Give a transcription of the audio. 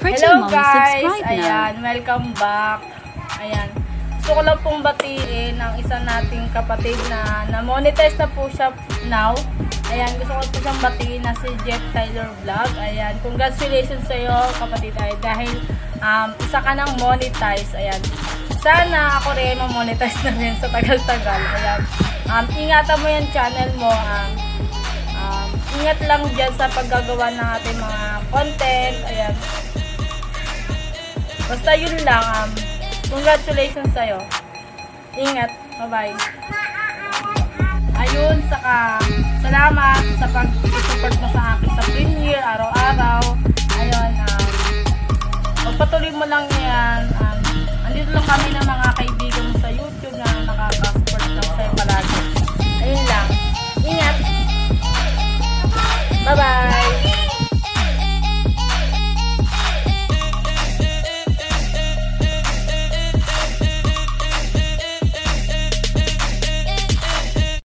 Pretty Hello Mom, guys! subscribe na. Ayan, welcome back. Ayan. Gusto ko lang pong batiin ang isa nating kapatid na na-monetize na po siya now. Ayan, gusto ko po siyang batiin na si Jeff Tyler Vlog. Ayan, congratulations sa iyo kapatid ay dahil isa ka nang monetize. Ayan. Sana ako rin ma-monetize na rin sa tagal-tagal. Ayan. Ingatan mo yung channel mo. Ingat lang dyan sa paggagawa ng ating mga content. Ayan. Basta yun lang. Congratulations sa'yo. Ingat. Bye-bye. Ayun, salamat sa pag-support mo sa akin sa premiere, araw-araw. Ayun, magpatuloy mo lang yan. Andito lang kami ng mga kaibigan mo sa YouTube na nakaka-support lang sa'yo palagi. Ayun lang. Ingat. Bye-bye.